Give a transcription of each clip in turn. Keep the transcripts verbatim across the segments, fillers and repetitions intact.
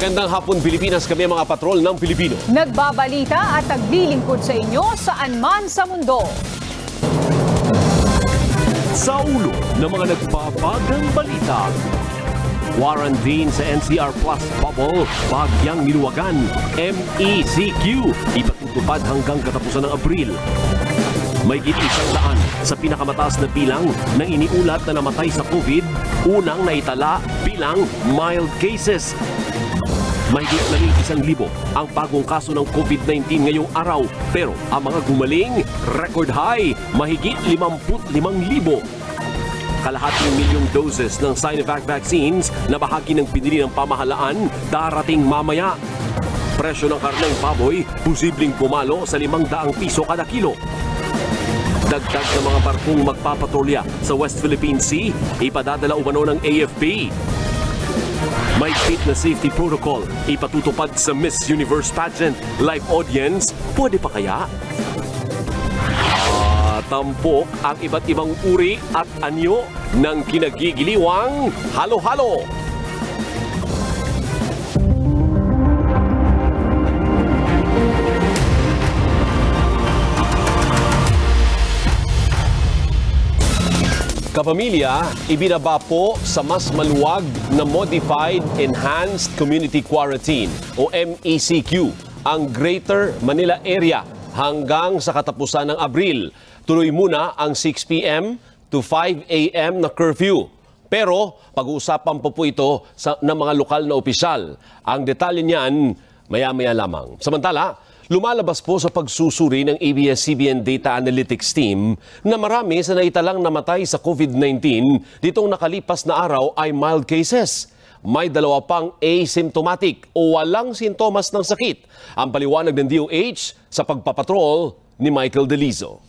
Magandang hapon Pilipinas, kami mga patrol ng Pilipino. Nagbabalita at naglilingkod sa inyo saan man sa mundo. Sa ulo ng mga nagbabagang balita. Quarantine sa N C R Plus bubble, bagyang niluwagan, M E C Q, ipatutupad hanggang katapusan ng Abril. May isang daan sa pinakamataas na bilang ng iniulat na namatay sa COVID, unang naitala bilang mild cases. Mahigit na isang libo ang bagong kaso ng COVID nineteen ngayong araw, pero ang mga gumaling, record high, mahigit limampu't limang libo. Kalahating milyong doses ng Sinovac vaccines na bahagi ng pinili ng pamahalaan darating mamaya. Presyo ng karneng baboy, posibleng pumalo sa limang daang piso kada kilo. Dagdag ng mga barkong magpapatrolya sa West Philippine Sea, ipadadala umano ng A F P. May fit na safety protocol, ipatutupad sa Miss Universe pageant. Live audience, pwede pa kaya? Ah, tampok ang iba't ibang uri at anyo ng kinagigiliwang halo-halo. Kapamilya, ibinaba po sa mas maluwag na Modified Enhanced Community Quarantine o M E C Q ang Greater Manila Area hanggang sa katapusan ng Abril. Tuloy muna ang six p m to five a m na curfew. Pero pag-uusapan po po ito sa, ng mga lokal na opisyal. Ang detalye niyan maya-maya lamang. Samantala, lumalabas po sa pagsusuri ng A B S C B N Data Analytics Team na marami sa naitalang namatay sa COVID nineteen ditong nakalipas na araw ay mild cases. May dalawa pang asymptomatic o walang sintomas ng sakit. Ang paliwanag ng D O H sa pagpapatrol ni Michael Delizo.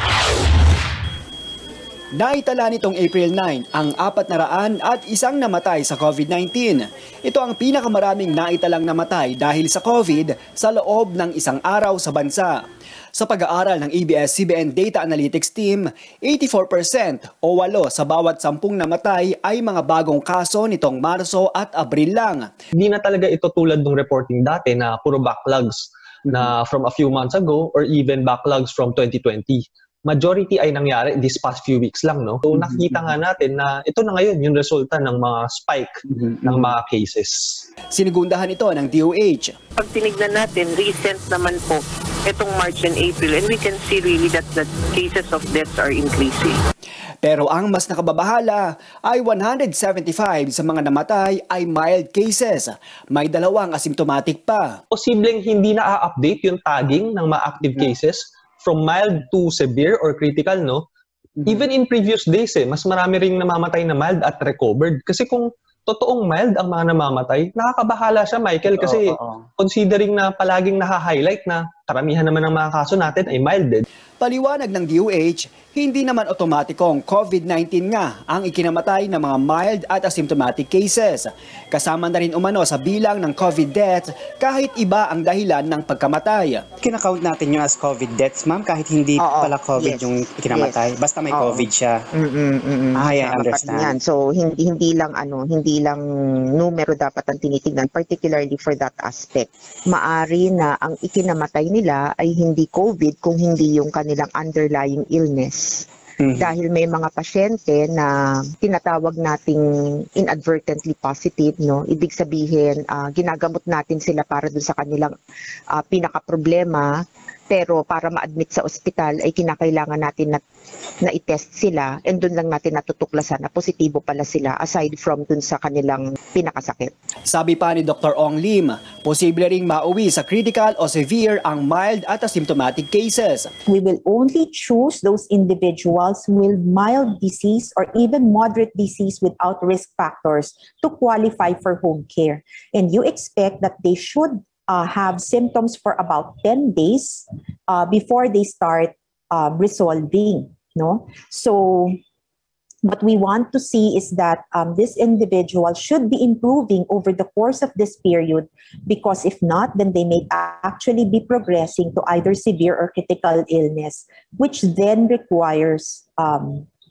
Naitala nitong April nine ang apat na raan at isang namatay sa COVID nineteen. Ito ang pinakamaraming naitalang namatay dahil sa COVID sa loob ng isang araw sa bansa. Sa pag-aaral ng A B S C B N Data Analytics Team, eighty-four percent o walo sa bawat sampung namatay ay mga bagong kaso nitong Marso at Abril lang. Hindi na talaga ito tulad ng reporting dati na puro backlogs na from a few months ago or even backlogs from twenty twenty. Majority ay nangyari this past few weeks lang, no? So nakita nga natin na ito na ngayon yung resulta ng mga spike mm-hmm. ng mga cases. Sinigundahan ito ng D O H. Pag tinignan natin, recent naman po itong March and April, and we can see really that the cases of deaths are increasing. Pero ang mas nakababahala ay one hundred seventy-five sa mga namatay ay mild cases. May dalawang asymptomatic pa. Posibleng hindi na-update yung tagging ng mga active cases from mild to severe or critical, no? Even in previous days, eh, mas marami ring namamatay na mild at recovered. Kasi kung totoong mild ang mga namamatay, nakakabahala siya, Michael, kasi oh, oh, oh. considering na palaging naka-highlight na karamihan naman ng mga kaso natin ay mild. Eh. Paliwanag ng D O H, hindi naman otomatikong COVID nineteen nga ang ikinamatay ng mga mild at asymptomatic cases. Kasama na rin umano sa bilang ng COVID deaths kahit iba ang dahilan ng pagkamatay. Kinakount natin yung as COVID deaths, ma'am, kahit hindi Oo, pala COVID yes. yung ikinamatay. Yes. Basta may Oo. COVID siya. Mm-mm, mm-mm. Ah, I understand. Yan. So hindi hindi lang ano, hindi lang numero dapat ang tinitingnan, particularly for that aspect. Maari na ang ikinamatay nila ay hindi COVID kung hindi yung kanilang underlying illness. Mm-hmm. Dahil may mga pasyente na tinatawag nating inadvertently positive, no? Ibig sabihin, uh, ginagamot natin sila para dun sa kanilang uh, pinaka-problema, pero para ma-admit sa ospital ay kinakailangan natin na, na i-test sila and dun lang natin natutuklasan na positibo pala sila aside from dun sa kanilang pinakasakit. Sabi pa ni Doctor Ong Lim, posible ring mauwi sa critical o severe ang mild at asymptomatic cases. We will only choose those individuals with mild disease or even moderate disease without risk factors to qualify for home care. And you expect that they should uh, have symptoms for about ten days uh, before they start uh, resolving. No? So what we want to see is that um, this individual should be improving over the course of this period, because if not, then they may actually be progressing to either severe or critical illness, which then requires um,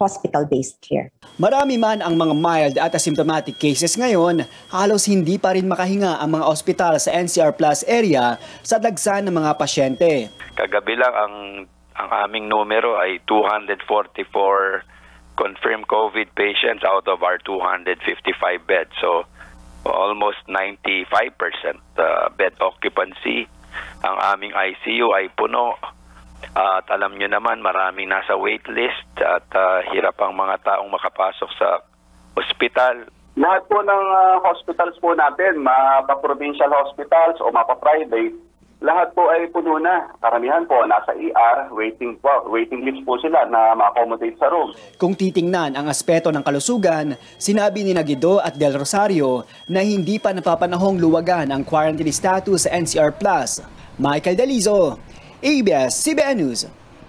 hospital-based care. Marami man ang mga mild at asymptomatic cases ngayon, halos hindi pa rin makahinga ang mga ospital sa N C R Plus area sa dagsa ng mga pasyente. Kagabi lang ang, ang aming numero ay two hundred forty-four confirmed COVID patients out of our two hundred fifty-five beds. So almost ninety-five percent uh, bed occupancy. Ang aming I C U ay puno. Uh, at alam nyo naman, maraming nasa waitlist at uh, hirap ang mga taong makapasok sa ospital. Lahat po ng uh, hospitals po natin, mapa-provincial hospitals o mapa-private, lahat po ay puno na. Karamihan po nasa E R, waiting po, waiting list po sila na ma-accommodate sa room. Kung titingnan ang aspeto ng kalusugan, sinabi ni Guido at Del Rosario na hindi pa napapanahong luwagan ang quarantine status sa N C R Plus. Michael Dalizo, A B S C B N News.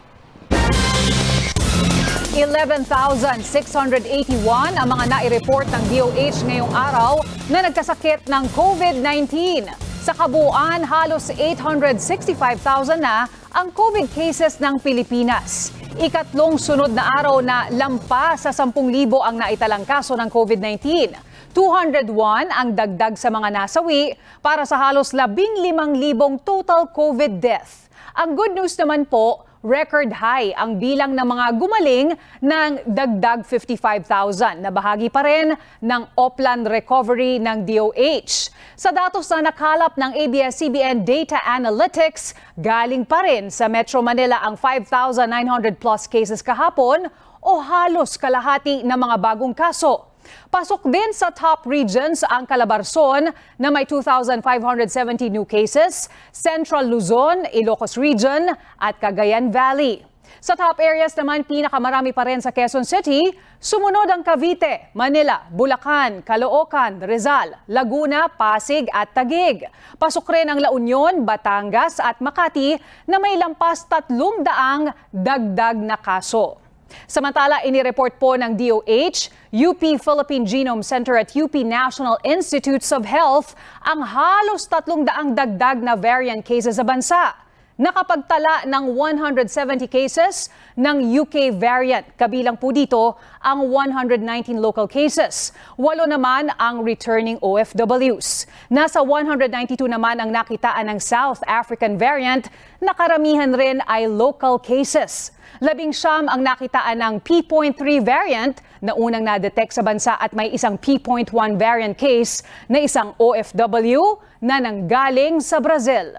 eleven thousand six hundred eighty-one ang mga nai-report ng D O H ngayong araw na nagkasakit ng COVID nineteen. Sa kabuuan, halos eight hundred sixty-five thousand na ang COVID cases ng Pilipinas. Ikatlong sunod na araw na lampas sa ten thousand ang naitalang kaso ng COVID nineteen. two hundred one ang dagdag sa mga nasawi para sa halos fifteen thousand total COVID death. Ang good news naman po, record high ang bilang ng mga gumaling ng dagdag fifty-five thousand na bahagi pa rin ng Oplan recovery ng D O H. Sa datos na nakalap ng A B S C B N Data Analytics, galing pa rin sa Metro Manila ang five thousand nine hundred plus cases kahapon o halos kalahati ng mga bagong kaso. Pasok din sa top regions ang Calabarzon na may two thousand five hundred seventy new cases, Central Luzon, Ilocos Region at Cagayan Valley. Sa top areas naman, pinakamarami pa rin sa Quezon City, sumunod ang Cavite, Manila, Bulacan, Caloocan, Rizal, Laguna, Pasig at Taguig. Pasok rin ang La Union, Batangas at Makati na may lampas tatlong daang dagdag na kaso. Samantala, inireport po ng D O H, U P Philippine Genome Center at U P National Institutes of Health ang halos tatlong daang dagdag na variant cases sa bansa. Nakapagtala ng one hundred seventy cases ng U K variant. Kabilang po dito ang one hundred nineteen local cases. Walo naman ang returning O F Ws. Nasa one hundred ninety-two naman ang nakitaan ng South African variant na karamihan rin ay local cases. Labing siyam ang nakitaan ng P three variant na unang na-detect sa bansa at may isang P one variant case na isang O F W na nanggaling sa Brazil.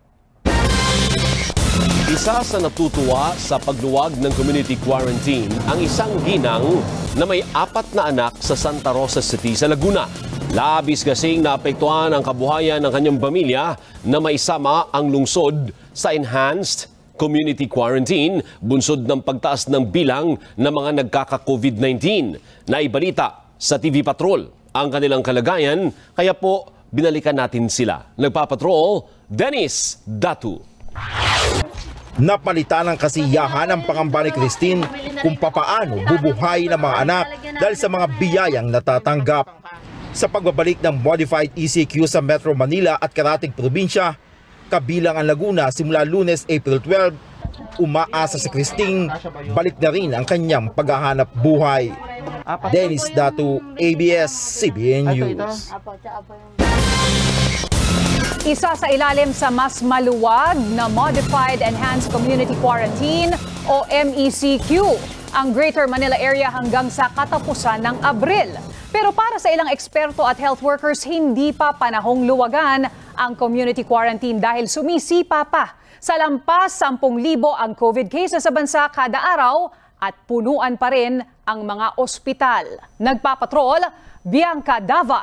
Isa sa natutuwa sa pagluwag ng community quarantine ang isang ginang na may apat na anak sa Santa Rosa City sa Laguna. Labis kasing naapektuhan ang kabuhayan ng kanyang pamilya na maisama ang lungsod sa enhanced community quarantine, bunsod ng pagtaas ng bilang ng mga nagkaka-COVID nineteen. Naibalita sa T V Patrol ang kanilang kalagayan, kaya po binalikan natin sila. Nagpapatrol, Dennis Datu. Napalitan ng kasiyahan ang pangamba ni Christine kung papaano bubuhay ng mga anak dahil sa mga biyayang natatanggap. Sa pagbabalik ng modified E C Q sa Metro Manila at karatig probinsya, kabilang ang Laguna simula Lunes, April twelve, umaasa si Christine, balik na rin ang kanyang paghahanap buhay. Dennis Datu, A B S C B N News. Isa sa ilalim sa mas maluwag na Modified Enhanced Community Quarantine o M E C Q, ang Greater Manila Area hanggang sa katapusan ng Abril. Pero para sa ilang eksperto at health workers, hindi pa panahong luwagan ang community quarantine dahil sumisipa pa. Sa lampas ten thousand ang COVID cases sa bansa kada araw at punuan pa rin ang mga ospital. Nagpapatrol, Bianca Dava.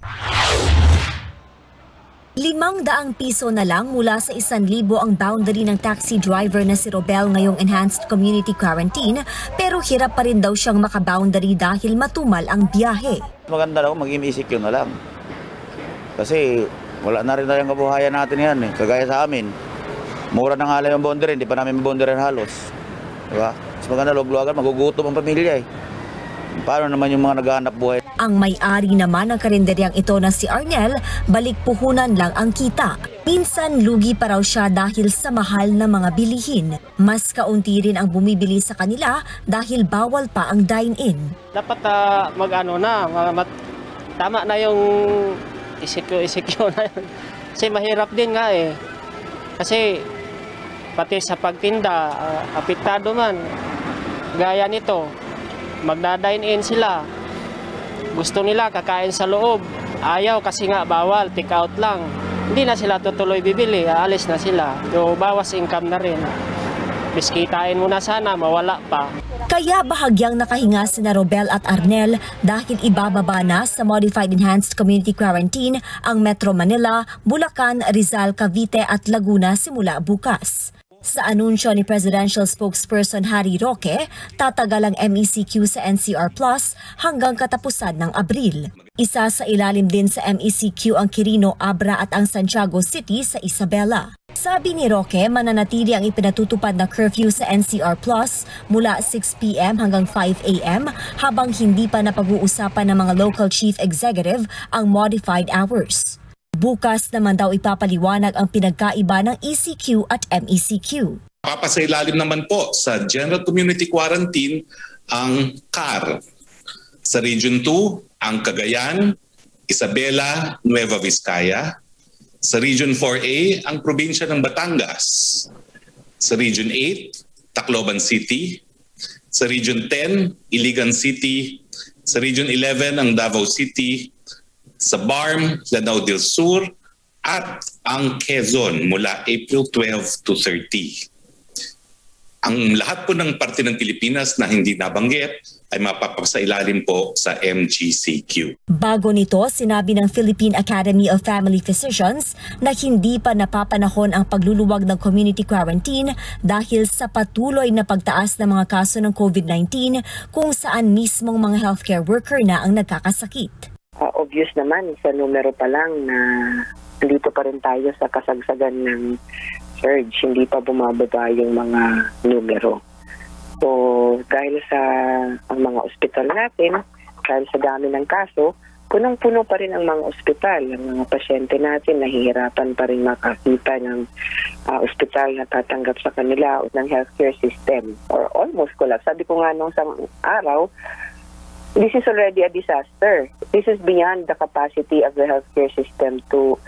Limang daang piso na lang mula sa isang libo ang boundary ng taxi driver na si Robel ngayong enhanced community quarantine, pero hirap pa rin daw siyang makaboundary dahil matumal ang biyahe. Maganda daw mag-M E C Q na lang. Kasi wala na rin tayong kabuhayan natin yan eh. Kagaya sa amin, mura na nga lang yung boundary, hindi pa namin boundary halos. Diba? Mas maganda log-logan, magugutom ang pamilya eh. Paano naman yung mga naghahanap buhay? Ang may-ari naman ng karinderyang ito na si Arnel, balik puhunan lang ang kita. Minsan lugi pa raw siya dahil sa mahal na mga bilihin. Mas kaunti rin ang bumibili sa kanila dahil bawal pa ang dine-in. Dapat uh, mag-ano na, mat tama na yung isikyo-isikyo na yun. Kasi mahirap din nga eh. Kasi pati sa pagtinda, uh, apektado man. Gaya nito, magda-dine-in sila. Gusto nila kakain sa loob. Ayaw kasi nga bawal, take out lang. Hindi na sila tutuloy bibili, aalis na sila. So, bawas income na rin. Biskitain mo na sana, mawala pa. Kaya bahagyang nakahinga sina Robel at Arnel dahil ibababa na sa Modified Enhanced Community Quarantine ang Metro Manila, Bulacan, Rizal, Cavite at Laguna simula bukas. Sa anunsyo ni Presidential Spokesperson Harry Roque, tatagal ang M E C Q sa N C R Plus hanggang katapusan ng Abril. Isa sa ilalim din sa M E C Q ang Quirino, Abra at ang Santiago City sa Isabela. Sabi ni Roque, mananatili ang ipinatutupad na curfew sa N C R Plus mula six p m hanggang five a m habang hindi pa napag-uusapan ng mga local chief executive ang modified hours. Bukas naman daw ipapaliwanag ang pinagkaiba ng E C Q at M E C Q. Papasailalim naman po sa General Community Quarantine ang C A R. Sa Region two, ang Cagayan, Isabela, Nueva Vizcaya. Sa Region four A, ang probinsya ng Batangas. Sa Region eight, Tacloban City. Sa Region ten, Iligan City. Sa Region eleven, ang Davao City. Sa B A R M, Lanao del Sur, at ang Quezon mula April twelve to thirty. Ang lahat po ng parte ng Pilipinas na hindi nabanggit ay mapapasailalim po sa M G C Q. Bago nito, sinabi ng Philippine Academy of Family Physicians na hindi pa napapanahon ang pagluluwag ng community quarantine dahil sa patuloy na pagtaas ng mga kaso ng COVID nineteen kung saan mismong mga healthcare worker na ang nagkakasakit. Uh, obvious naman sa numero pa lang na dito pa rin tayo sa kasagsagan ng surge, hindi pa bumababa yung mga numero. So dahil sa ang mga ospital natin, dahil sa dami ng kaso, punong-puno pa rin ang mga ospital. Ang mga pasyente natin nahihirapan pa rin makakita ng uh, ospital na tatanggap sa kanila o ng healthcare system or almost collapse. Sabi ko nga nung sa araw, this is already a disaster. This is beyond the capacity of the healthcare system to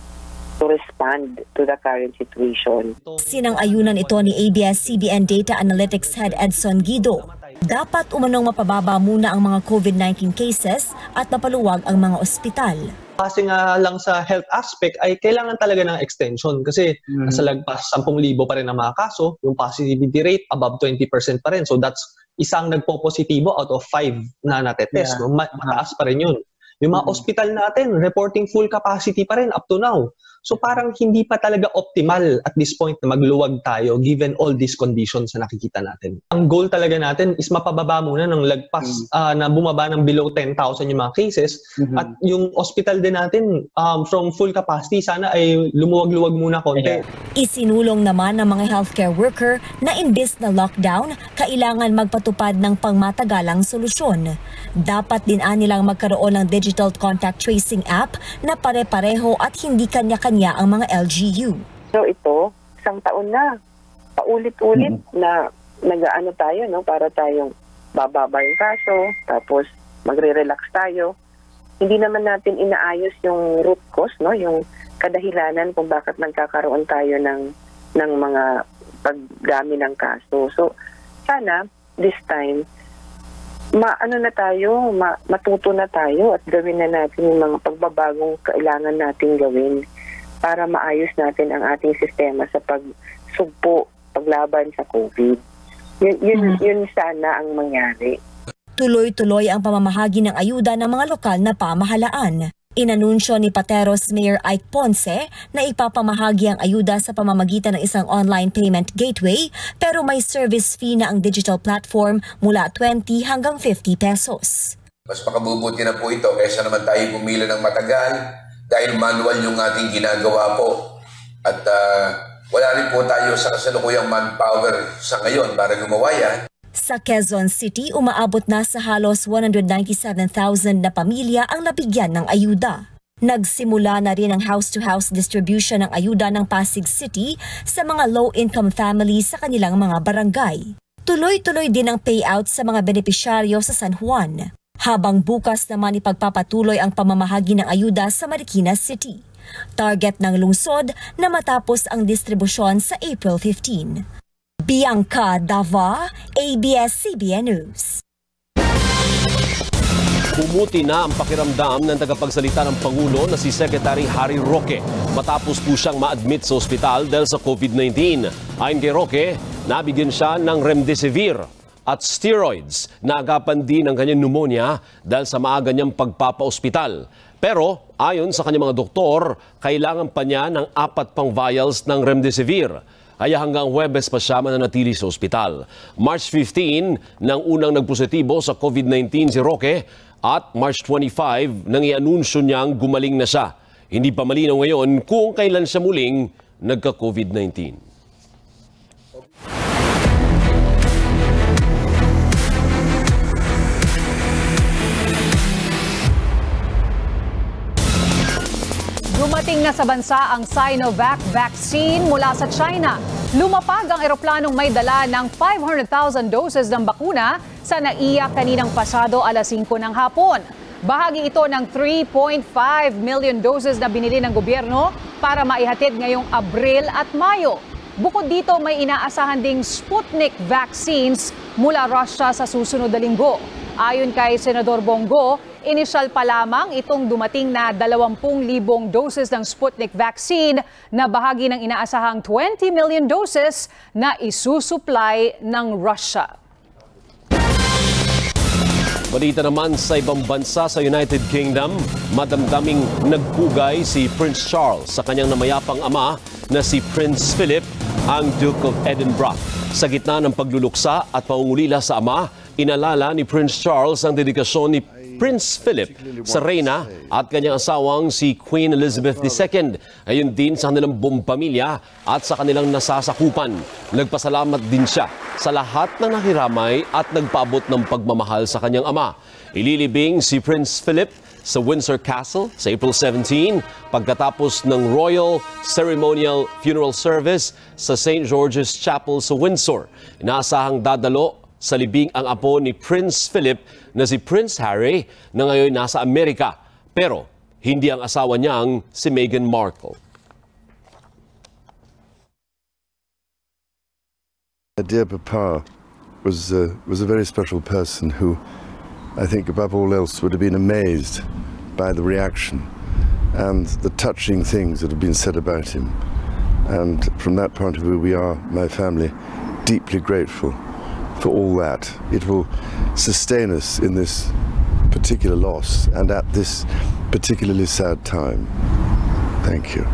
to respond to the current situation. Sinang-ayunan ito ni A B S C B N Data Analytics Head Edson Guido. Dapat umanong mapababa muna ang mga COVID nineteen cases at mapaluwag ang mga ospital. Kasi nga lang sa health aspect ay kailangan talaga ng extension kasi mm-hmm. nasa lagpas ten thousand pa rin ang mga kaso, yung positivity rate above twenty percent pa rin. So that's isang nagpo-positibo out of five na natetest. Yeah. No? Mataas pa rin yun. Yung mga mm-hmm. ospital natin, reporting full capacity pa rin up to now. So parang hindi pa talaga optimal at this point na magluwag tayo given all these conditions na nakikita natin. Ang goal talaga natin is mapababa muna ng lagpas mm-hmm. uh, na bumaba ng below ten thousand yung mga cases mm-hmm. at yung hospital din natin um, from full capacity sana ay lumuwag-luwag muna konti. Isinulong naman ng mga healthcare worker na imbes na lockdown, kailangan magpatupad ng pangmatagalang solusyon. Dapat din anilang magkaroon ng digital contact tracing app na pare-pareho at hindi kanya-kanya ang mga L G U. So ito, isang taon na, paulit-ulit mm-hmm. na nag-ano tayo, no, para tayong bababa yung kaso, tapos magre-relax tayo. Hindi naman natin inaayos yung root cause, no, yung kadahilanan kung bakit nagkakaroon tayo ng, ng mga pagdami ng kaso. So sana, this time, maano na tayo, ma, matuto na tayo at gawin na natin yung mga pagbabagong kailangan natin gawin para maayos natin ang ating sistema sa pagsugpo, paglaban sa COVID. Yun, yun, mm-hmm. yun sana ang mangyari. Tuloy-tuloy ang pamamahagi ng ayuda ng mga lokal na pamahalaan. Inanunsyo ni Pateros Mayor Ike Ponce na ipapamahagi ang ayuda sa pamamagitan ng isang online payment gateway pero may service fee na ang digital platform mula twenty hanggang fifty pesos. Mas makabubuti na po ito kaysa naman tayo pumila ng matagal dahil manual yung ating ginagawa po. At uh, wala rin po tayo sa kasalukuyang manpower sa ngayon para gumawa yan. Sa Quezon City, umaabot na sa halos one hundred ninety-seven thousand na pamilya ang nabigyan ng ayuda. Nagsimula na rin ang house-to-house distribution ng ayuda ng Pasig City sa mga low-income families sa kanilang mga barangay. Tuloy-tuloy din ang payout sa mga benepisyaryo sa San Juan. Habang bukas naman ipagpapatuloy ang pamamahagi ng ayuda sa Marikina City. Target ng lungsod na matapos ang distribusyon sa April fifteenth. Bianca Dava, A B S C B N News. Bumuti na ang pakiramdam ng tagapagsalita ng Pangulo na si Secretary Harry Roque matapos po siyang ma-admit sa ospital dahil sa COVID nineteen. Ayon kay Roque, nabigyan siya ng remdesivir at steroids na agapan din ang kanyang pneumonia dahil sa maaga niyang pagpapa-ospital. Pero ayon sa kanyang mga doktor, kailangan pa niya ng apat pang vials ng remdesivir. Kaya hanggang Huwebes pa siya mananatili sa ospital. March fifteenth nang unang nagpositibo sa COVID nineteen si Roque at March twenty-fifth nang i-anunsyo niyang gumaling na siya. Hindi pa malinaw ngayon kung kailan siya muling nagka-COVID nineteen. Dumating na sa bansa ang Sinovac vaccine mula sa China. Lumapag ang eroplanong may dala ng five hundred thousand doses ng bakuna sa N A I A kaninang pasado alas singko ng hapon. Bahagi ito ng three point five million doses na binili ng gobyerno para maihatid ngayong Abril at Mayo. Bukod dito, may inaasahan ding Sputnik vaccines mula Russia sa susunod na linggo. Ayon kay Senador Bongo, inisyal pa lamang itong dumating na dalawampu libong doses ng Sputnik vaccine na bahagi ng inaasahang twenty million doses na isusupply ng Russia. Balita naman sa ibang bansa sa United Kingdom, madamdaming nagpugay si Prince Charles sa kanyang namayapang ama na si Prince Philip, ang Duke of Edinburgh. Sa gitna ng pagluluksa at pangungulila sa ama, inalala ni Prince Charles ang dedikasyon ni Prince Philip sa reyna at kanyang asawang si Queen Elizabeth the Second. Ayun din sa kanilang buong pamilya at sa kanilang nasasakupan. Nagpasalamat din siya sa lahat ng nakiramay at nagpaabot ng pagmamahal sa kanyang ama. Ililibing si Prince Philip sa Windsor Castle sa April seventeenth pagkatapos ng Royal Ceremonial Funeral Service sa Saint George's Chapel sa Windsor. Inaasahang dadalo sa libing ang apo ni Prince Philip na si Prince Harry na ngayon nasa Amerika. Pero hindi ang asawa niyang si Meghan Markle. Dear Papa was, uh, was a very special person who, I think above all else, would have been amazed by the reaction and the touching things that have been said about him. And from that point of view, we are, my family, deeply grateful for all that. It will sustain us in this particular loss and at this particularly sad time. Thank you.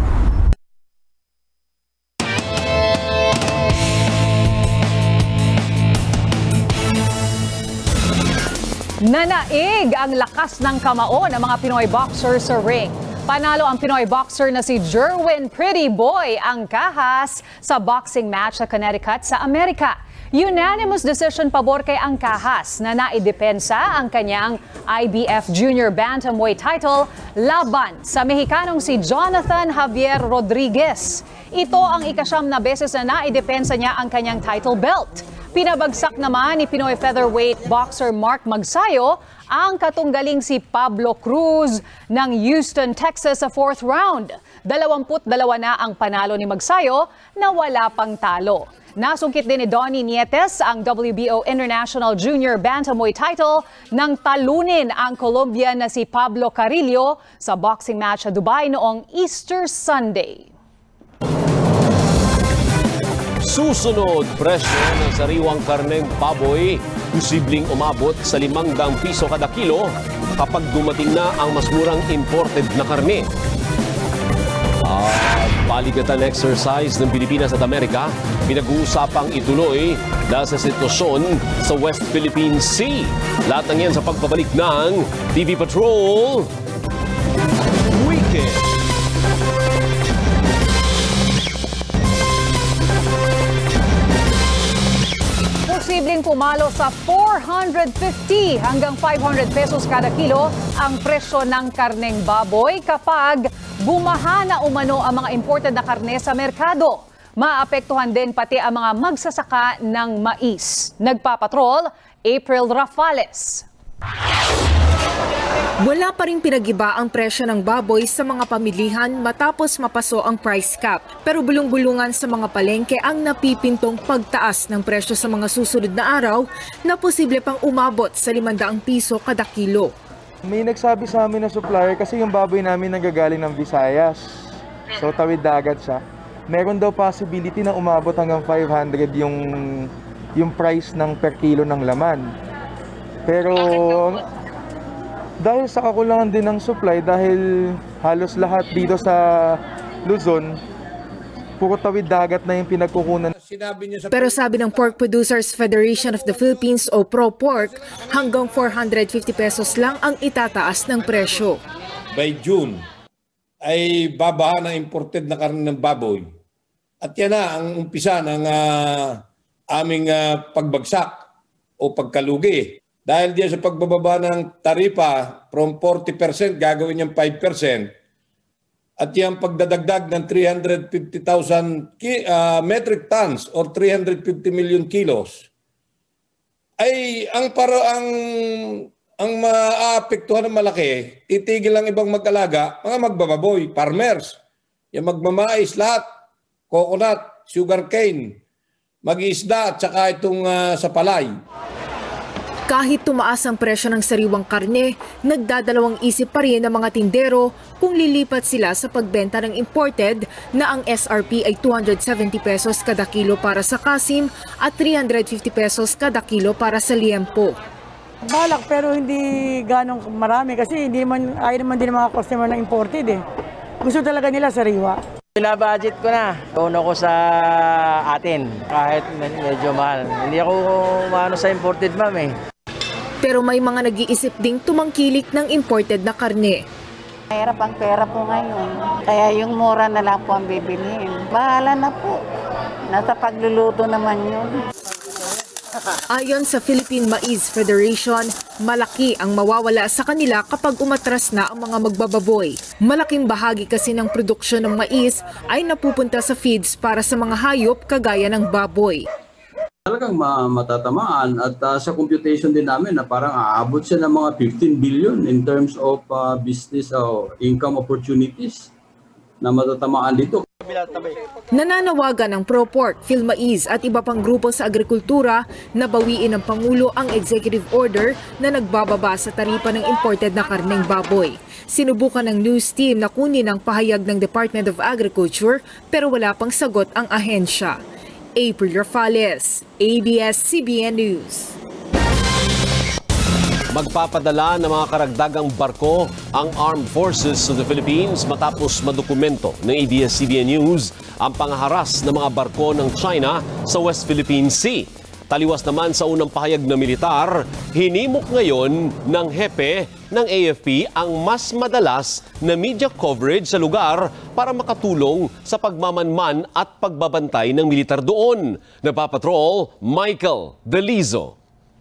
Nanaig ang lakas ng kamao ng mga Pinoy boxers sa ring. Panalo ang Pinoy boxer na si Jerwin Pretty Boy Angkahas sa boxing match sa Connecticut sa Amerika. Unanimous decision pabor kay Angkahas na naidepensa ang kanyang I B F Junior Bantamweight title laban sa Mexicanong si Jonathan Javier Rodriguez. Ito ang ikasyam na beses na naidepensa niya ang kanyang title belt. Pinabagsak naman ni Pinoy featherweight boxer Mark Magsayo ang katunggaling si Pablo Cruz ng Houston, Texas sa fourth round. Dalawamput dalawa na ang panalo ni Magsayo na wala pang talo. Nasungkit din ni Donnie Nietes ang W B O International Junior Bantamweight title nang talunin ang Colombian na si Pablo Carrillo sa boxing match sa Dubai noong Easter Sunday. Susunod, presyo ng sariwang karneng baboy, posibleng umabot sa limang daang piso kada kilo kapag dumating na ang mas murang imported na karne. At paligatan exercise ng Pilipinas at Amerika, pinag-uusapang ituloy dahil sa sitwasyon sa West Philippine Sea. Lahat ng yan sa pagbabalik ng T V Patrol Weekend. Posibleng pumalo sa four hundred fifty hanggang five hundred pesos kada kilo ang presyo ng karneng baboy kapag bumaha na umano ang mga imported na karne sa merkado. Maapektuhan din pati ang mga magsasaka ng mais. Nagpapatrol, April Rafales. Wala pa ring pinag-iba ang presyo ng baboy sa mga pamilihan matapos mapaso ang price cap. Pero bulong-bulungan sa mga palengke ang napipintong pagtaas ng presyo sa mga susunod na araw na posible pang umabot sa limandang piso kada kilo. May nagsabi sa amin na supplier kasi yung baboy namin nanggagaling ng Visayas. So tawid dagat siya. Meron daw possibility na umabot hanggang five hundred yung, yung price ng per kilo ng laman. Pero dahil sa kakulangan din ng supply, dahil halos lahat dito sa Luzon, puro tawid dagat na yung pinagkukunan. Pero sabi ng Pork Producers Federation of the Philippines o ProPork, hanggang four hundred fifty pesos lang ang itataas ng presyo. By June ay babaha ng imported na karne ng baboy. At yan na ang umpisa ng uh, aming uh, pagbagsak o pagkalugi. Dahil diyan sa pagbababa ng taripa from forty percent gagawin niyang five percent at yung pagdadagdag ng three hundred fifty thousand uh, metric tons or three hundred fifty million kilos ay ang para ang ang maaapektuhan ng malaki, titigil lang ibang mag-alaga, mga magbababoy, farmers, yung magmamais lahat, coconut, sugarcane, mag-iisda at saka itong uh, sa palay. Kahit tumaas ang presyo ng sariwang karne, nagdadalawang isip pa rin ang mga tindero kung lilipat sila sa pagbenta ng imported na ang S R P ay two hundred seventy pesos kada kilo para sa kasim at three hundred fifty pesos kada kilo para sa liempo. Balak pero hindi ganong marami kasi hindi man, ayaw naman din ng mga customer na imported eh. Gusto talaga nila sariwa. Binabudget ko na. Uno ko sa atin kahit medyo mahal. Hindi ako maano sa imported ma'am eh. Pero may mga nag-iisip ding tumangkilik ng imported na karne. Mahirap ang pera po ngayon. Kaya yung mura na lang po ang bibiliin. Bahala na po. Nasa pagluluto naman yun. Ayon sa Philippine Maize Federation, malaki ang mawawala sa kanila kapag umatras na ang mga magbababoy. Malaking bahagi kasi ng produksyon ng mais ay napupunta sa feeds para sa mga hayop kagaya ng baboy. Talagang matatamaan at uh, sa computation din namin na parang aabot siya ng mga fifteen billion in terms of uh, business o uh, income opportunities na matatamaan dito. Nananawagan ng ProPork, PhilMaize at iba pang grupo sa agrikultura na bawiin ng Pangulo ang executive order na nagbababa sa taripa ng imported na karneng baboy. Sinubukan ng news team na kunin ang pahayag ng Department of Agriculture pero wala pang sagot ang ahensya. April Rafales, A B S C B N News. Magpapadala ng mga karagdagang barko ang Armed Forces of the Philippines matapos madokumento ng A B S C B N News ang pangaharas ng mga barko ng China sa West Philippine Sea. Taliwas naman sa unang pahayag ng militar, hinimok ngayon ng hepe ng A F P ang mas madalas na media coverage sa lugar para makatulong sa pagmamanman at pagbabantay ng militar doon. Nagpapatrol, Michael Delizo.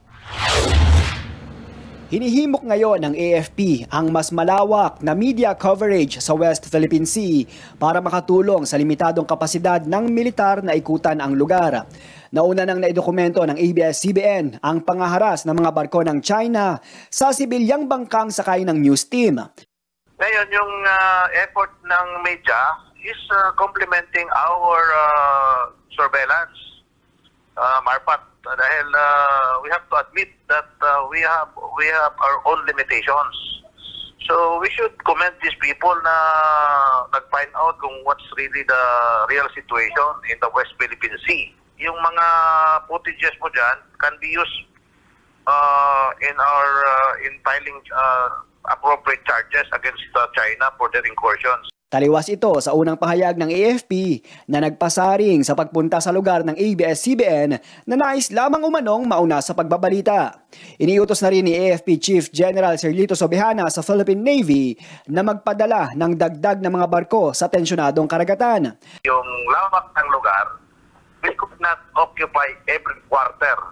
Hinihimok ngayon ng A F P ang mas malawak na media coverage sa West Philippine Sea para makatulong sa limitadong kapasidad ng militar na ikutan ang lugar. Nauna nang naidokumento ng A B S C B N ang pangaharas ng mga barko ng China sa sibilyang bangkang sakay ng news team. Ngayon, yung uh, effort ng media is uh, complementing our uh, surveillance, uh, Marpat. Dahil uh, we have to admit that uh, we have we have our own limitations. So we should commend these people na nag-find out kung what's really the real situation in the West Philippine Sea. Yung mga footages mo dyan can be used uh, in our uh, in filing uh, appropriate charges against uh, China for their incursions. Taliwas ito sa unang pahayag ng A F P na nagpasaring sa pagpunta sa lugar ng A B S C B N na nais lamang umanong mauna sa pagbabalita. Iniutos na rin ni A F P Chief General Serlito Sobihana sa Philippine Navy na magpadala ng dagdag na mga barko sa tensyonadong karagatan. Yung lawak ng lugar, we could not occupy every quarter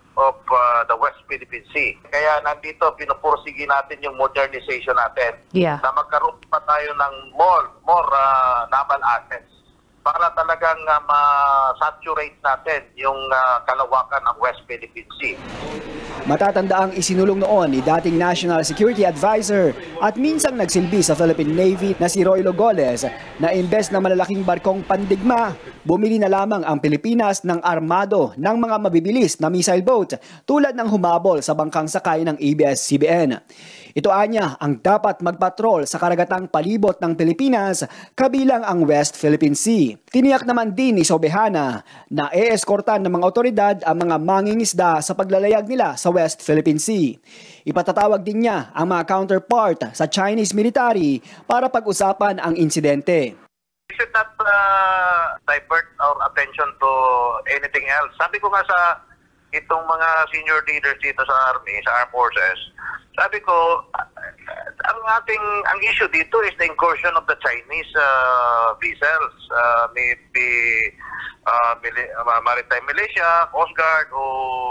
of uh, the West Philippine Sea. Kaya nandito, pinupursige natin yung modernization natin. Yeah. Na magkaroon pa tayo ng more, more uh, naval assets para talagang uh, ma-saturate natin yung uh, kalawakan ng West Philippine Sea. Matatandaang isinulong noon ni dating National Security Advisor at minsang nagsilbi sa Philippine Navy na si Roy Logoles na imbes na malalaking barkong pandigma, bumili na lamang ang Pilipinas ng armado ng mga mabibilis na missile boat tulad ng humabol sa bangkang sakay ng A B S C B N. Ito anya ang dapat magpatrol sa karagatang palibot ng Pilipinas kabilang ang West Philippine Sea. Tiniyak naman din ni Sobehana na e-eskortan ng mga otoridad ang mga mangingisda sa paglalayag nila sa West Philippine Sea. Ipatatawag din niya ang mga counterpart sa Chinese military para pag-usapan ang insidente. We should not uh, divert our attention to anything else. Sabi ko nga sa itong mga senior leaders dito sa Army, sa Armed Forces, sabi ko, ang ating ang issue dito is the incursion of the Chinese uh, vessels, uh, maybe uh, mili uh, maritime militia, Coast Guard, o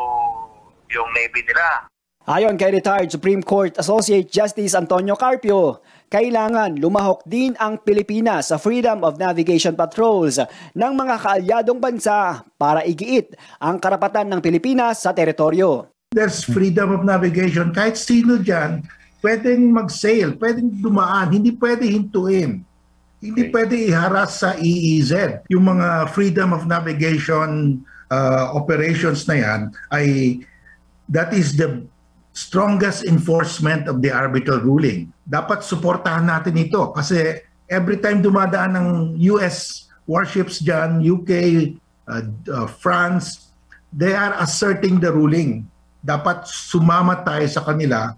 yung Navy nila. Ayon kay retired Supreme Court Associate Justice Antonio Carpio, kailangan lumahok din ang Pilipinas sa Freedom of Navigation Patrols ng mga kaalyadong bansa para igiit ang karapatan ng Pilipinas sa teritoryo. There's freedom of navigation. Kahit sino dyan, pwedeng mag-sail, pwedeng dumaan, hindi pwede hintuin. Hindi okay. Pwede iharas sa E E Z. Yung mga freedom of navigation uh, operations na yan, ay that is the strongest enforcement of the arbitral ruling. Dapat suportahan natin ito kasi every time dumadaan ng U S warships dyan, U K, uh, uh, France, they are asserting the ruling. Dapat sumama tayo sa kanila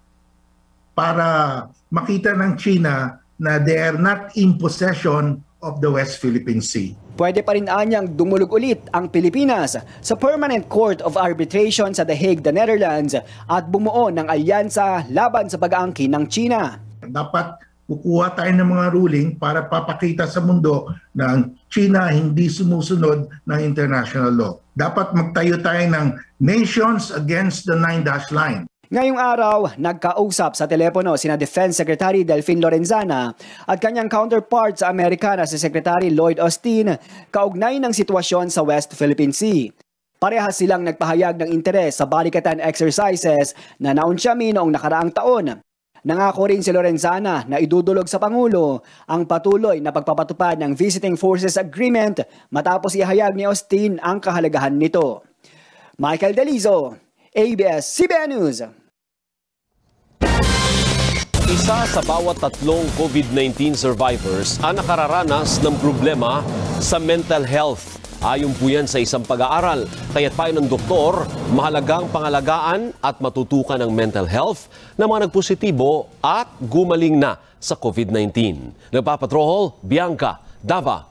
para makita ng China na they are not in possession of the West Philippine Sea. Pwede pa rin anyang dumulog ulit ang Pilipinas sa Permanent Court of Arbitration sa The Hague, the Netherlands at bumuo ng alyansa laban sa pag-aangkin ng China. Dapat kukuha tayo ng mga ruling para papakita sa mundo na ang China hindi sumusunod ng international law. Dapat magtayo tayo ng Nations Against the Nine Dash Line. Ngayong araw, nagkausap sa telepono sina Defense Secretary Delfin Lorenzana at kanyang counterpart sa Amerika na si Secretary Lloyd Austin kaugnay ng sitwasyon sa West Philippine Sea. Parehas silang nagpahayag ng interes sa balikatan exercises na naunsyami noong nakaraang taon. Nangako rin si Lorenzana na idudulog sa Pangulo ang patuloy na pagpapatupad ng Visiting Forces Agreement matapos ihayag ni Austin ang kahalagahan nito. Michael Delizo, A B S C B N News. Isa sa bawat tatlong COVID nineteen survivors ang nakararanas ng problema sa mental health. Ayon po yan sa isang pag-aaral. Kaya't payo ng doktor, mahalagang pangalagaan at matutukan ang mental health ng mga nagpositibo at gumaling na sa COVID nineteen. Nagpapatrohol, Bianca Dava.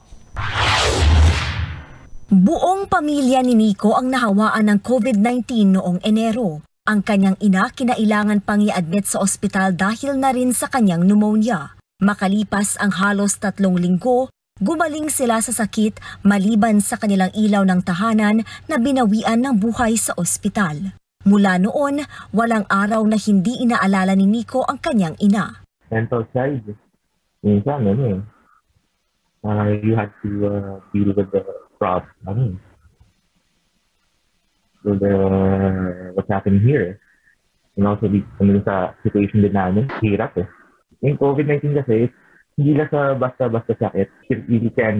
Buong pamilya ni Nico ang nahawaan ng COVID nineteen noong Enero. Ang kanyang ina kinailangan pang i-admit sa ospital dahil na rin sa kanyang pneumonia. Makalipas ang halos tatlong linggo, gumaling sila sa sakit maliban sa kanilang ilaw ng tahanan na binawian ng buhay sa ospital. Mula noon, walang araw na hindi inaalala ni Nico ang kanyang ina. Mental side, minsan ano eh, uh, you have to uh, deal with the problem. I mean, with the, what's happening here. And also, ano sa situation din namin, hirap eh. Yung COVID nineteen kasi, hindi lang sa basta-basta sakit. It really can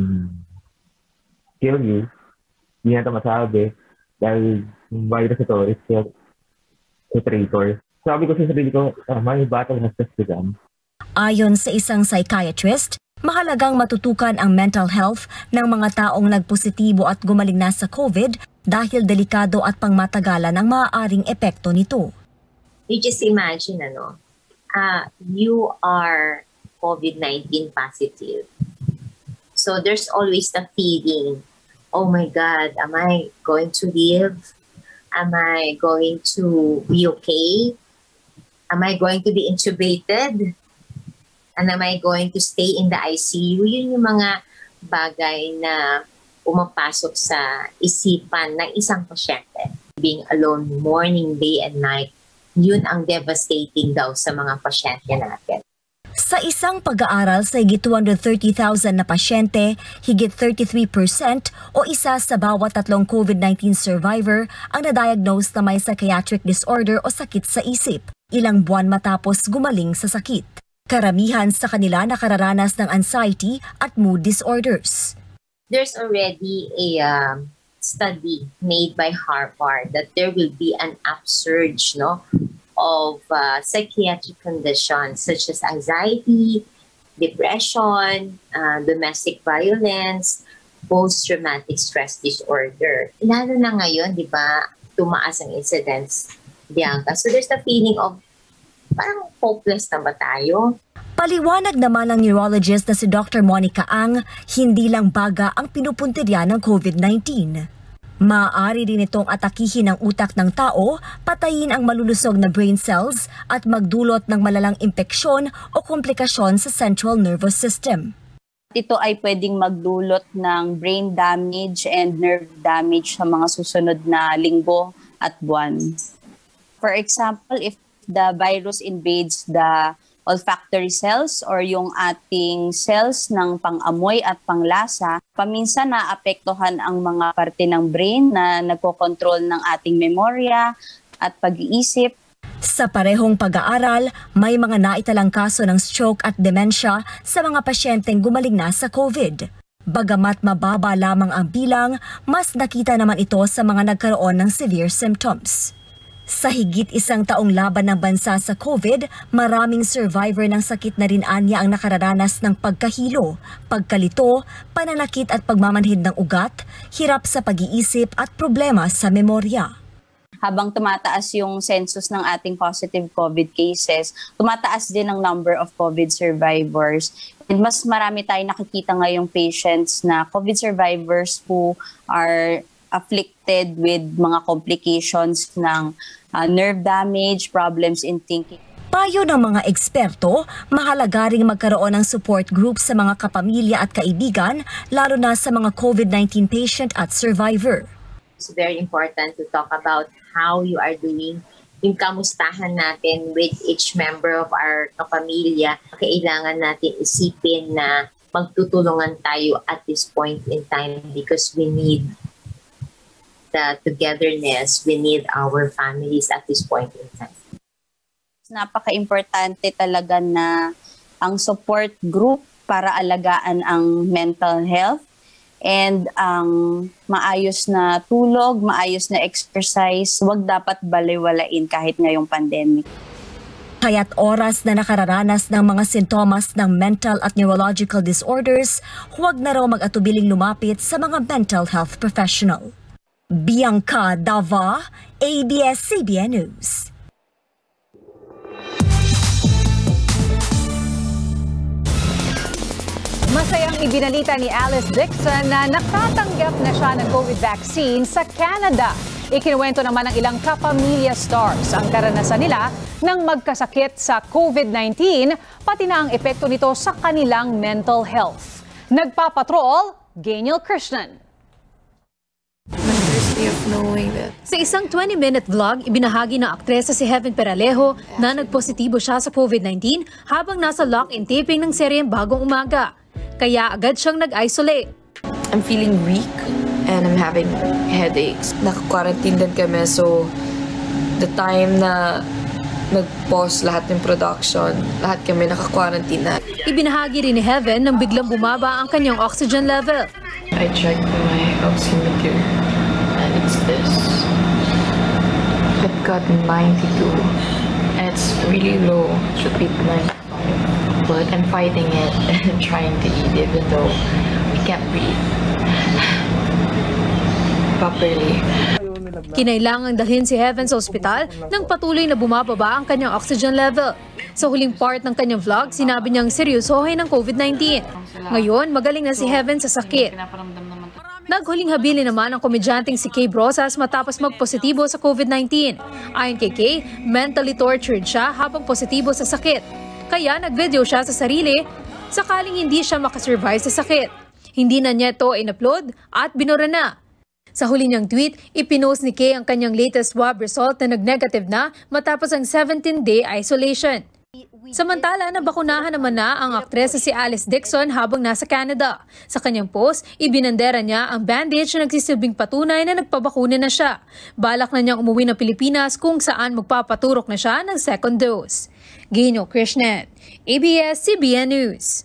kill you. Hindi natin masabi. Dahil yung virus ito, it's a, a traitor. Sabi ko sa sarili ko, uh, my battle has just begun. Ayon sa isang psychiatrist, mahalagang matutukan ang mental health ng mga taong nagpositibo at gumaling na sa COVID dahil delikado at pangmatagalan ang maaaring epekto nito. You just imagine, ano, uh, you are COVID nineteen positive. So there's always the feeling, oh my God, am I going to live? Am I going to be okay? Am I going to be intubated? And am I going to stay in the I C U? Yun yung mga bagay na pumapasok sa isipan ng isang pasyente. Being alone morning, day, and night, yun ang devastating daw sa mga pasyente natin. Sa isang pag-aaral sa higit two hundred thirty thousand na pasyente, higit thirty-three percent o isa sa bawat tatlong COVID nineteen survivor ang na-diagnose na may psychiatric disorder o sakit sa isip, ilang buwan matapos gumaling sa sakit. Karamihan sa kanila nakararanas ng anxiety at mood disorders. There's already a uh, study made by Harvard that there will be an upsurge, no? of uh, psychiatric conditions such as anxiety, depression, uh, domestic violence, post-traumatic stress disorder. Lalo na ngayon, di ba, tumaas ang incidence, Bianca. So there's the feeling of parang hopeless na ba tayo? Paliwanag naman ng neurologist na si Doctor Monica Ang, hindi lang baga ang pinupuntirya ng COVID nineteen. Maaari din itong atakihin ang utak ng tao, patayin ang malulusog na brain cells at magdulot ng malalang impeksyon o komplikasyon sa central nervous system. Ito ay pwedeng magdulot ng brain damage and nerve damage sa mga susunod na linggo at buwan. For example, if the virus invades the olfactory cells or yung ating cells ng pang-amoy at panglasa, paminsan naapektuhan ang mga parte ng brain na nagkokontrol ng ating memorya at pag-iisip. Sa parehong pag-aaral, may mga naitalang kaso ng stroke at dementia sa mga pasyenteng gumaling na sa COVID. Bagamat mababa lamang ang bilang, mas nakita naman ito sa mga nagkaroon ng severe symptoms. Sa higit isang taong laban ng bansa sa COVID, maraming survivor ng sakit na rin anya ang nakararanas ng pagkahilo, pagkalito, pananakit at pagmamanhid ng ugat, hirap sa pag-iisip at problema sa memorya. Habang tumataas yung census ng ating positive COVID cases, tumataas din ang number of COVID survivors. And mas marami tayong nakikita ngayong patients na COVID survivors who are afflicted with mga complications ng uh, nerve damage, problems in thinking. Payo ng mga eksperto, mahalaga ring magkaroon ng support group sa mga kapamilya at kaibigan, lalo na sa mga COVID nineteen patient at survivor. It's very important to talk about how you are doing, yung kamustahan natin with each member of our kapamilya. Kailangan natin isipin na magtutulungan tayo at this point in time because we need the togetherness, we need our families at this point in time. Napaka-importante talaga na ang support group para alagaan ang mental health and ang maayos na tulog, maayos na exercise, huwag dapat baliwalain kahit ngayong pandemic. Kaya't oras na nakararanas ng mga sintomas ng mental at neurological disorders, huwag na raw mag-atubiling lumapit sa mga mental health professional. Bianca Dava, A B S C B N News. Masayang ibinalita ni Alice Dixon na nakatanggap na siya ng COVID vaccine sa Canada. Ikinuwento naman ng ilang kapamilya stars ang karanasan nila nang magkasakit sa COVID nineteen, pati na ang epekto nito sa kanilang mental health. Nagpapatrol, Geniel Krishnan. Sa isang twenty minute vlog, ibinahagi ng aktresa si Heaven Peralejo na nagpositibo siya sa COVID nineteen habang nasa lock-in taping ng seryeng Bagong Umaga. Kaya agad siyang nag-isolate. I'm feeling weak and I'm having headaches. Naka-quarantine din kami, so the time na nag-pause lahat ng production, lahat kami naka-quarantine na. Ibinahagi rin ni Heaven nang biglang bumaba ang kanyang oxygen level. I checked my oximeter and it's this. I've got ninety-two and it's really low. It should be ninety-five. But I'm fighting it and trying to eat even though we can't breathe properly. Kinailangang dalhin si Heaven sa ospital nang patuloy na bumababa ang kanyang oxygen level. Sa huling part ng kanyang vlog, sinabi niyang seryosohin ng COVID nineteen. Ngayon, magaling na si Heaven sa sakit. Naghuling habili naman ang komedyanteng si Kay Brosas matapos magpositibo sa COVID nineteen. Ayon kay Kay, mentally tortured siya habang positibo sa sakit. Kaya nag-video siya sa sarili sakaling hindi siya makasurvive sa sakit. Hindi na niya ito in-upload at binura na. Sa huli niyang tweet, ipinost ni Kay ang kanyang latest swab result na nag-negative na matapos ang seventeen day isolation. Samantala, nabakunahan naman na ang aktres na si Alice Dixon habang nasa Canada. Sa kanyang post, ibinandera niya ang bandage na nagsisilbing patunay na nagpabakuna na siya. Balak na niyang umuwi ng Pilipinas kung saan magpapaturok na siya ng second dose. Gino Krishnan, A B S C B N News.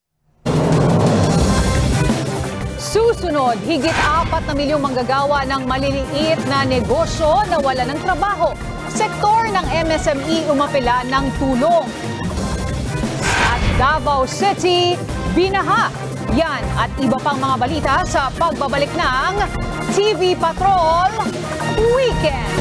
Susunod, higit apat na milyong manggagawa ng maliliit na negosyo na wala ng trabaho. Sektor ng M S M E umapila ng tulong. At Davao City, binaha. Yan at iba pang mga balita sa pagbabalik ng T V Patrol Weekend.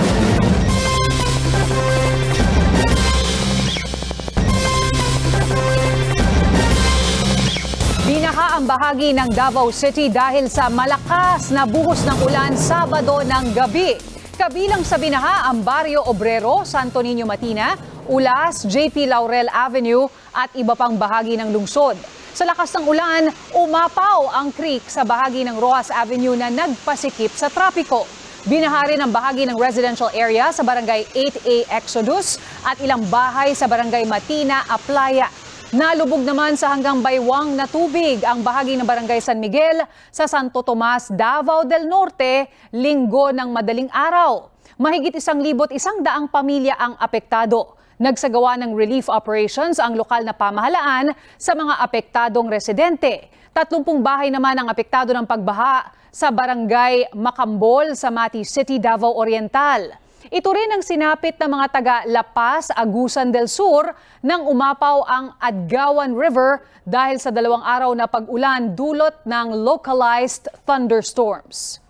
Binaha ang bahagi ng Davao City dahil sa malakas na buhos ng ulan Sabado ng gabi. Kabilang sa binaha ang Barrio Obrero, Santo Niño Matina, Ulas, J P Laurel Avenue at iba pang bahagi ng lungsod. Sa lakas ng ulan, umapaw ang creek sa bahagi ng Rojas Avenue na nagpasikip sa trapiko. Binaha rin ang bahagi ng residential area sa Barangay eight A Exodus at ilang bahay sa Barangay Matina, Aplaya. Nalubog naman sa hanggang baywang na tubig ang bahagi ng Barangay San Miguel sa Santo Tomas, Davao del Norte, linggo ng madaling araw. Mahigit isang libot isang daang pamilya ang apektado. Nagsagawa ng relief operations ang lokal na pamahalaan sa mga apektadong residente. Tatlumpung bahay naman ang apektado ng pagbaha sa Barangay Macambol sa Mati City, Davao Oriental. Ito rin ang sinapit ng mga taga La Paz, Agusan del Sur nang umapaw ang Adgawan River dahil sa dalawang araw na pag-ulan dulot ng localized thunderstorms.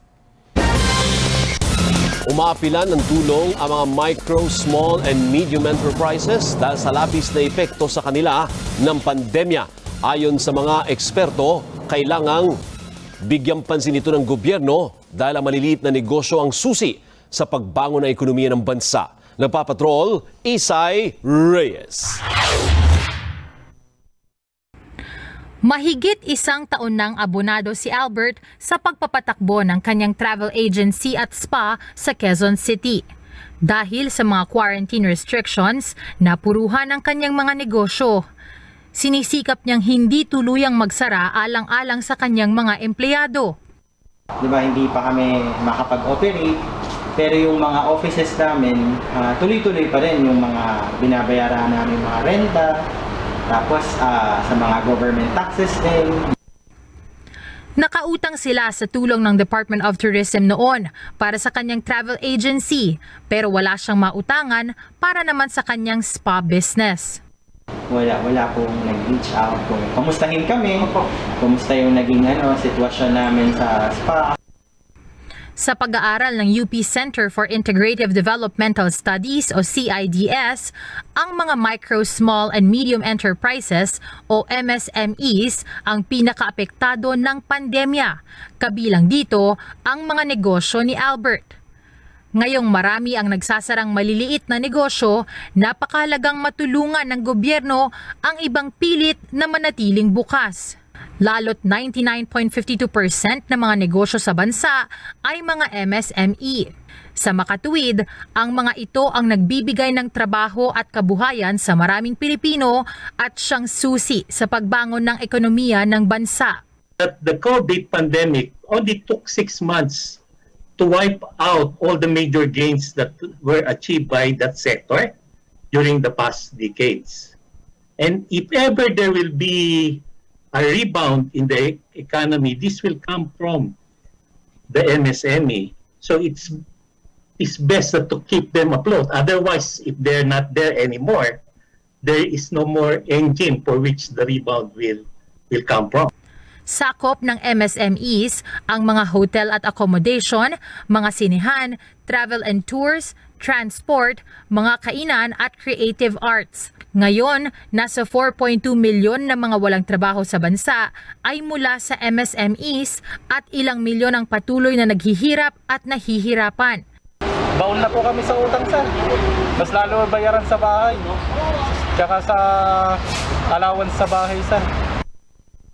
Umaapilan ng tulong ang mga micro, small and medium enterprises dahil sa labis na epekto sa kanila ng pandemya. Ayon sa mga eksperto, kailangang bigyang pansin ito ng gobyerno dahil ang maliliit na negosyo ang susi sa pagbangon ng ekonomiya ng bansa. Nagpapatrol, Isay Reyes. Mahigit isang taon nang abonado si Albert sa pagpapatakbo ng kanyang travel agency at spa sa Quezon City. Dahil sa mga quarantine restrictions, napuruhan ang kanyang mga negosyo. Sinisikap niyang hindi tuluyang magsara alang-alang sa kanyang mga empleyado. Di ba, hindi pa kami makapag-operate, pero yung mga offices namin, uh, tuloy-tuloy pa rin yung mga binabayaran namin mga renta, tapos uh, sa mga government taxes din. Nakautang sila sa tulong ng Department of Tourism noon para sa kanyang travel agency, pero wala siyang mautangan para naman sa kanyang spa business. Wala, wala pong nag-reach out kung kamustahin kami, kumusta yung naging ano, sitwasyon namin sa spa. Sa pag-aaral ng U P Center for Integrative Developmental Studies o C I D S, ang mga micro, small and medium enterprises o M S M Es ang pinakaapektado ng pandemya. Kabilang dito ang mga negosyo ni Albert. Ngayong marami ang nagsasarang maliliit na negosyo, napakahalagang matulungan ng gobyerno ang ibang pilit na manatiling bukas. Lalo't ninety-nine point five two percent ng mga negosyo sa bansa ay mga M S M E. Sa makatuwid, ang mga ito ang nagbibigay ng trabaho at kabuhayan sa maraming Pilipino at siyang susi sa pagbangon ng ekonomiya ng bansa. The COVID pandemic only took six months to wipe out all the major gains that were achieved by that sector during the past decades. And if ever there will be a rebound in the economy, this will come from the M S M E. So it's it's best to keep them afloat. Otherwise, if they're not there anymore, there is no more engine for which the rebound will will come from. Sakop ng M S M Es ang mga hotel at accommodation, mga sinihan, travel and tours, transport, mga kainan at creative arts. Ngayon, nasa four point two milyon na mga walang trabaho sa bansa ay mula sa M S M Es at ilang milyon ang patuloy na naghihirap at nahihirapan. Baon na po kami sa utang, sir. Mas lalo bayaran sa bahay, tsaka sa allowance sa bahay, sir.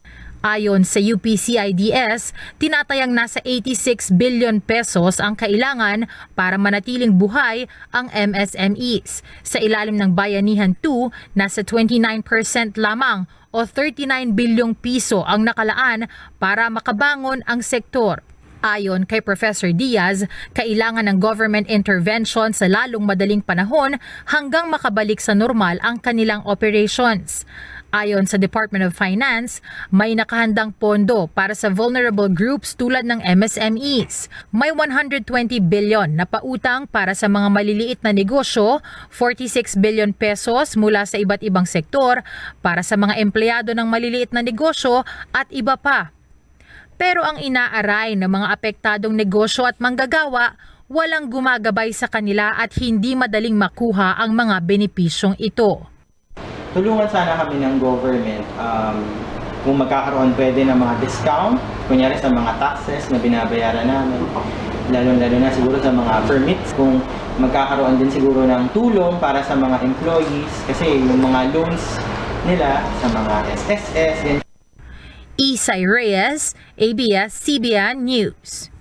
Ayon sa U P C I D S, tinatayang nasa eighty-six billion pesos ang kailangan para manatiling buhay ang M S M Es. Sa ilalim ng Bayanihan two, nasa twenty-nine percent lamang o thirty-nine bilyong piso ang nakalaan para makabangon ang sektor. Ayon kay Professor Diaz, kailangan ng government intervention sa lalong madaling panahon hanggang makabalik sa normal ang kanilang operations. Ayon sa Department of Finance, may nakahandang pondo para sa vulnerable groups tulad ng M S M Es. May one hundred twenty billion na pautang para sa mga maliliit na negosyo, forty-six billion pesos mula sa iba't ibang sektor para sa mga empleyado ng maliliit na negosyo at iba pa. Pero ang inaaray ng mga apektadong negosyo at manggagawa, walang gumagabay sa kanila at hindi madaling makuha ang mga benepisyong ito. Tulungan sana kami ng government um, kung magkakaroon pwede ng mga discount, kunyari sa mga taxes na binabayaran namin, lalo-lalo na siguro sa mga permits, kung magkakaroon din siguro ng tulong para sa mga employees, kasi yung mga loans nila sa mga S S S. Yan. Isay Reyes, A B S C B N News.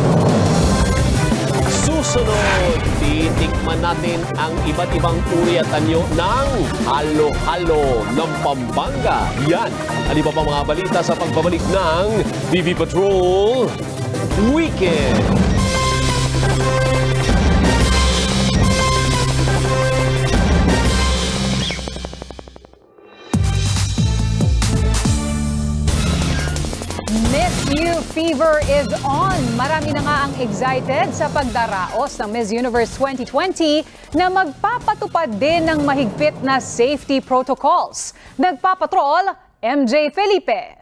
Susunod, titikman natin ang iba't ibang uri at anyo ng halo-halo ng Pampanga. Yan, ang iba pang mga balita sa pagbabalik ng B B Patrol Weekend. Miss You Fever is on. Marami na nga ang excited sa pagdaraos ng Miss Universe twenty twenty na magpapatupad din ng mahigpit na safety protocols. Nagpapatrol, M J Felipe.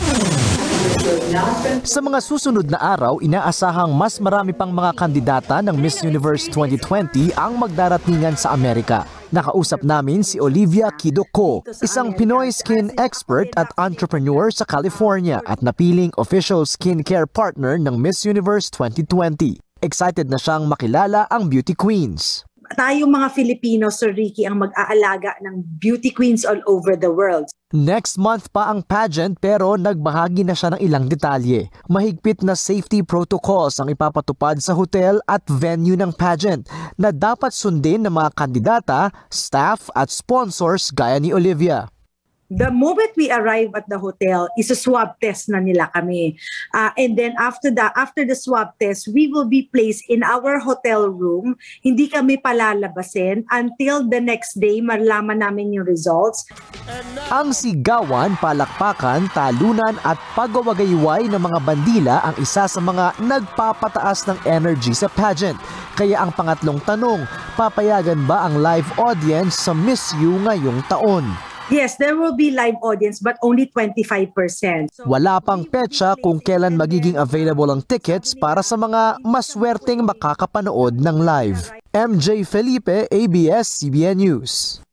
Sa mga susunod na araw, inaasahang mas marami pang mga kandidata ng Miss Universe twenty twenty ang magdaratingan sa Amerika. Nakausap namin si Olivia Kidoko, isang Pinoy skin expert at entrepreneur sa California at napiling official skincare partner ng Miss Universe twenty twenty. Excited na siyang makilala ang beauty queens. Tayong mga Filipino, Sir Ricky, ang mag-aalaga ng beauty queens all over the world. Next month pa ang pageant pero nagbahagi na siya ng ilang detalye. Mahigpit na safety protocols ang ipapatupad sa hotel at venue ng pageant na dapat sundin ng mga kandidata, staff at sponsors gaya ni Olivia. The moment we arrive at the hotel, is a swab test na nila kami. Uh, and then after the, after the swab test, we will be placed in our hotel room. Hindi kami palalabasin until the next day malaman namin yung results. Ang sigawan, palakpakan, talunan at pagwawagayway ng mga bandila ang isa sa mga nagpapataas ng energy sa pageant. Kaya ang pangatlong tanong, papayagan ba ang live audience sa Miss You ngayong taon? Yes, there will be live audience but only twenty-five percent. Wala pang petsa kung kailan magiging available ang tickets para sa mga maswerteng makakapanood ng live. M J Felipe, A B S C B N News.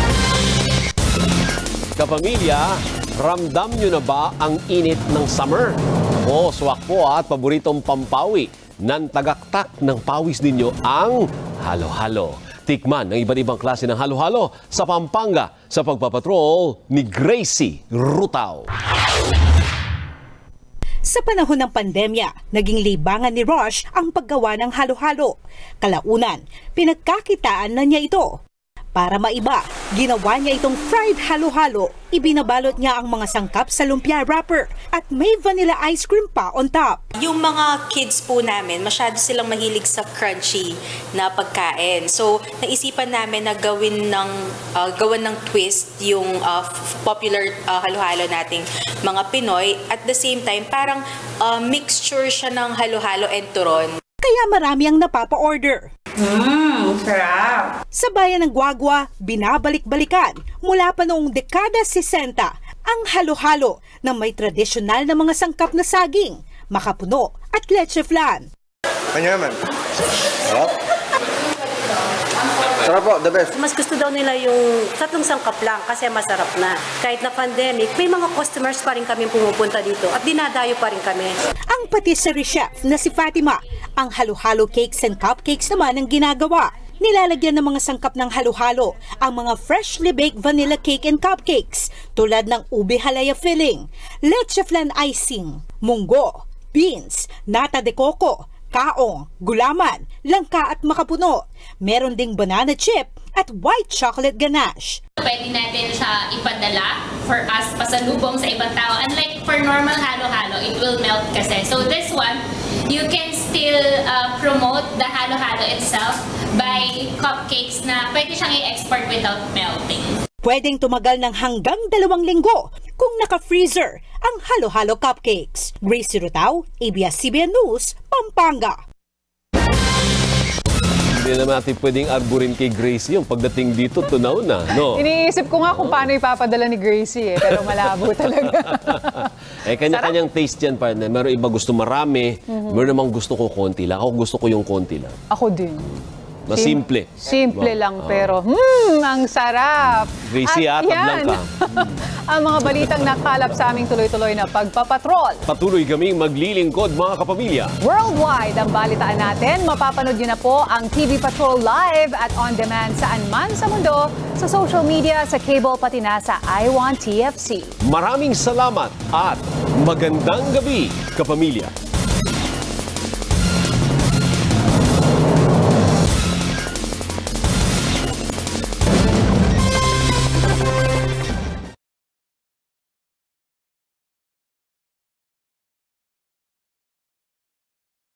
Kapamilya, ramdam nyo na ba ang init ng summer? O swak po at paboritong pampawi ng tagaktak ng pawis ninyo ang halo-halo. Tikman ng iba't ibang klase ng halo-halo sa Pampanga sa pagpapatrol ni Gracie Rutao. Sa panahon ng pandemya, naging libangan ni Rush ang paggawa ng halo-halo. Kalaunan, pinagkakitaan na niya ito. Para maiba, ginawa niya itong fried halo-halo. Ibinabalot niya ang mga sangkap sa lumpia wrapper at may vanilla ice cream pa on top. Yung mga kids po namin, masyado silang mahilig sa crunchy na pagkain. So, naisipan namin na gawin ng, uh, gawin ng twist yung uh, popular uh, halo-halo nating mga Pinoy. At the same time, parang uh, mixture siya ng halo-halo and turon. Kaya marami ang napapa-order. Mmm, sarap! Sa bayan ng Guagua, binabalik-balikan mula pa noong dekada sesenta ang halo-halo na may tradisyonal na mga sangkap na saging, makapuno at leche flan. Kanya naman. Sarap. Sarap po, the best. Mas gusto daw nila yung tatlong sangkap lang kasi masarap na. Kahit na pandemic, may mga customers pa rin kami pumupunta dito at dinadayo pa rin kami. Ang patisserie chef na si Fatima, ang halo-halo cakes and cupcakes naman ang ginagawa. nilalagyan ng mga sangkap ng halo-halo ang mga freshly baked vanilla cake and cupcakes tulad ng ube halaya filling, leche flan icing, munggo, beans, nata de coco, kaong, gulaman, langka at makapuno. Meron ding banana chip at white chocolate ganache. Pwede natin siya ipadala for us pasalubong sa ibang tao. Unlike for normal halo-halo, it will melt kasi. So this one, you can still uh, promote the halo-halo itself by cupcakes na pwede siyang i-export without melting. Pwedeng tumagal ng hanggang dalawang linggo kung naka-freezer ang halo-halo cupcakes. Gracie Rutao, A B S C B N News, Pampanga. Hindi naman natin pwedeng arburin kay Gracie yung pagdating dito, tunaw na, no? Iniisip ko nga kung paano ipapadala ni Gracie eh, pero malabo talaga. Eh, kanya-kanyang taste yan, partner. Meron iba gusto marami, mm-hmm. meron namang gusto ko konti lang. Ako gusto ko yung konti lang. Ako din. Mas simple. Simple lang, pero hmm, ang sarap. Gracie, at atab lang ka. Ang mga balitang nakalap sa aming tuloy-tuloy na pagpapatrol. Patuloy kaming maglilingkod, mga kapamilya. Worldwide ang balitaan natin. Mapapanood nyo na po ang T V Patrol live at on demand saan man sa mundo, sa social media, sa cable, pati na sa I Want T F C. Maraming salamat at magandang gabi, kapamilya.